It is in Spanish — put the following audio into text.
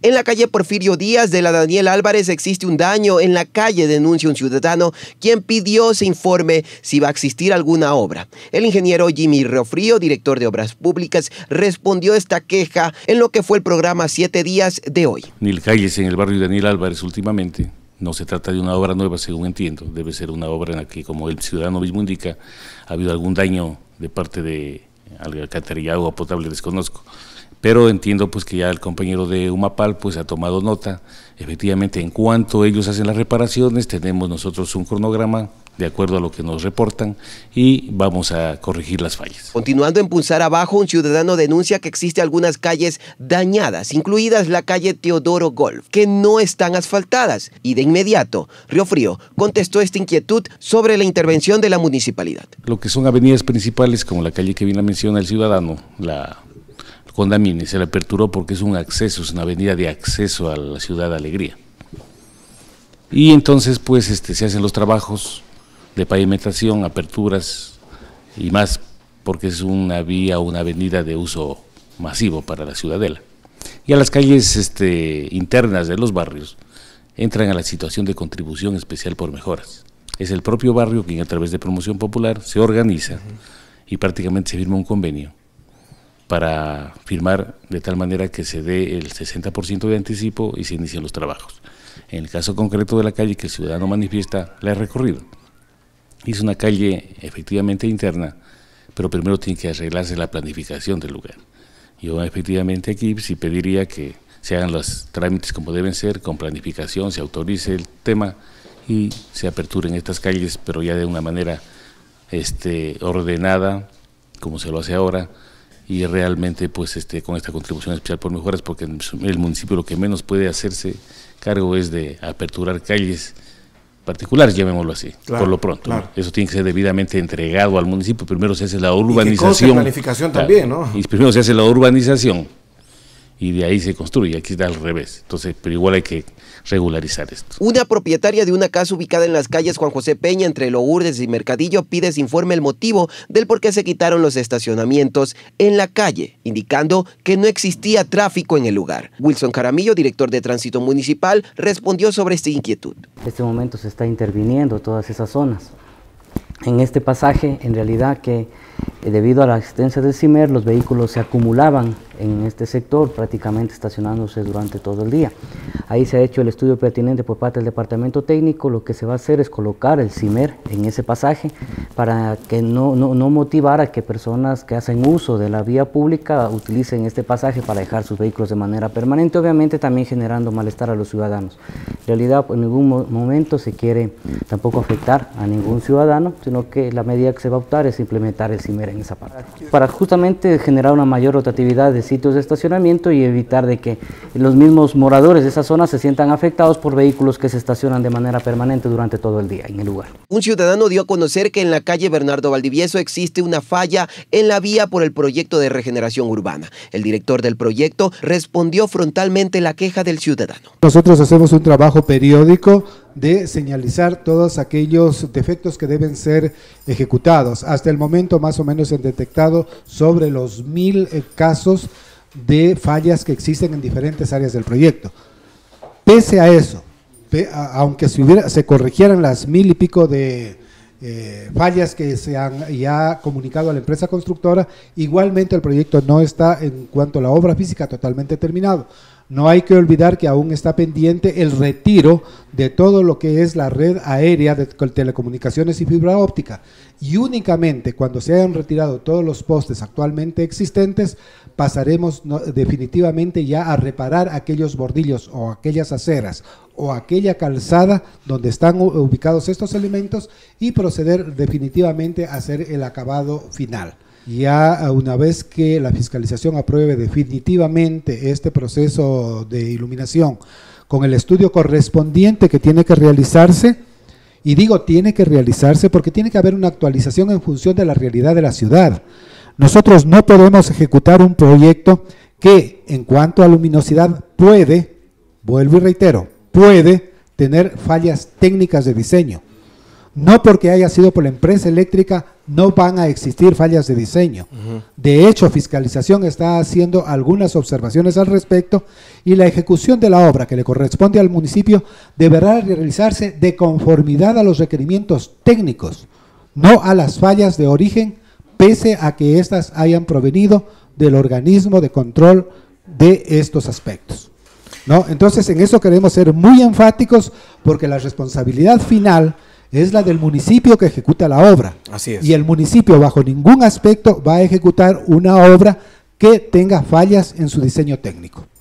En la calle Porfirio Díaz de la Daniel Álvarez existe un daño en la calle, denuncia un ciudadano quien pidió se informe si va a existir alguna obra. El ingeniero Jimmy Riofrío, director de Obras Públicas, respondió esta queja en lo que fue el programa 7 días de hoy. Ni calles en el barrio Daniel Álvarez últimamente. No se trata de una obra nueva, según entiendo. Debe ser una obra en la que, como el ciudadano mismo indica, ha habido algún daño de parte de alcantarillado o potable, desconozco. Pero entiendo pues que ya el compañero de Humapal pues ha tomado nota. Efectivamente, en cuanto ellos hacen las reparaciones, tenemos nosotros un cronograma de acuerdo a lo que nos reportan y vamos a corregir las fallas. Continuando en Punzar Abajo, un ciudadano denuncia que existen algunas calles dañadas, incluidas la calle Teodoro Golf, que no están asfaltadas. Y de inmediato, Riofrío contestó esta inquietud sobre la intervención de la municipalidad. Lo que son avenidas principales, como la calle que bien la menciona el ciudadano, la Condamine, se le aperturó porque es un acceso, es una avenida de acceso a la ciudad de Alegría. Y entonces pues se hacen los trabajos de pavimentación, aperturas y más, porque es una vía o una avenida de uso masivo para la ciudadela. Y a las calles internas de los barrios entran a la situación de contribución especial por mejoras. Es el propio barrio quien a través de promoción popular se organiza y prácticamente se firma un convenio para firmar de tal manera que se dé el 60% de anticipo y se inician los trabajos. En el caso concreto de la calle que el ciudadano manifiesta, la he recorrido. Es una calle efectivamente interna, pero primero tiene que arreglarse la planificación del lugar. Yo efectivamente aquí sí pediría que se hagan los trámites como deben ser, con planificación, se autorice el tema y se aperturen estas calles, pero ya de una manera ordenada, como se lo hace ahora, y realmente pues con esta contribución especial por mejoras, porque el municipio lo que menos puede hacerse cargo es de aperturar calles particulares, llamémoslo así, claro, por lo pronto. Claro. ¿No? Eso tiene que ser debidamente entregado al municipio. Primero se hace la urbanización. Y planificación también, ¿no? Y primero se hace la urbanización y de ahí se construye. Aquí está al revés. Entonces, pero igual hay que regularizar esto. Una propietaria de una casa ubicada en las calles Juan José Peña entre Lourdes y Mercadillo pide se informe el motivo del por qué se quitaron los estacionamientos en la calle, indicando que no existía tráfico en el lugar. Wilson Caramillo, director de Tránsito Municipal, respondió sobre esta inquietud. En este momento se está interviniendo todas esas zonas. En este pasaje, en realidad que debido a la existencia del CIMER, los vehículos se acumulaban en este sector, prácticamente estacionándose durante todo el día. Ahí se ha hecho el estudio pertinente por parte del departamento técnico. Lo que se va a hacer es colocar el CIMER en ese pasaje para que no motivara que personas que hacen uso de la vía pública utilicen este pasaje para dejar sus vehículos de manera permanente, obviamente también generando malestar a los ciudadanos. En realidad, en ningún momento se quiere tampoco afectar a ningún ciudadano, sino que la medida que se va a optar es implementar el CIMER en esa parte, para justamente generar una mayor rotatividad de sitios de estacionamiento y evitar de que los mismos moradores de esa zona se sientan afectados por vehículos que se estacionan de manera permanente durante todo el día en el lugar. Un ciudadano dio a conocer que en la calle Bernardo Valdivieso existe una falla en la vía por el proyecto de regeneración urbana. El director del proyecto respondió frontalmente la queja del ciudadano. Nosotros hacemos un trabajo periódico de señalizar todos aquellos defectos que deben ser ejecutados. Hasta el momento más o menos se han detectado sobre los 1000 casos de fallas que existen en diferentes áreas del proyecto. Pese a eso, aunque se corrigieran las 1000 y pico de fallas que se han ya comunicado a la empresa constructora, igualmente el proyecto no está en cuanto a la obra física totalmente terminado. No hay que olvidar que aún está pendiente el retiro de todo lo que es la red aérea de telecomunicaciones y fibra óptica, y únicamente cuando se hayan retirado todos los postes actualmente existentes pasaremos definitivamente ya a reparar aquellos bordillos o aquellas aceras o aquella calzada donde están ubicados estos elementos y proceder definitivamente a hacer el acabado final. Ya una vez que la fiscalización apruebe definitivamente este proceso de iluminación con el estudio correspondiente que tiene que realizarse, y digo tiene que realizarse porque tiene que haber una actualización en función de la realidad de la ciudad. Nosotros no podemos ejecutar un proyecto que en cuanto a luminosidad puede, vuelvo y reitero, puede tener fallas técnicas de diseño. No porque haya sido por la empresa eléctrica no van a existir fallas de diseño. De hecho, Fiscalización está haciendo algunas observaciones al respecto y la ejecución de la obra que le corresponde al municipio deberá realizarse de conformidad a los requerimientos técnicos, no a las fallas de origen, pese a que éstas hayan provenido del organismo de control de estos aspectos, ¿no? Entonces, en eso queremos ser muy enfáticos porque la responsabilidad final es la del municipio que ejecuta la obra. Así es. Y el municipio bajo ningún aspecto va a ejecutar una obra que tenga fallas en su diseño técnico.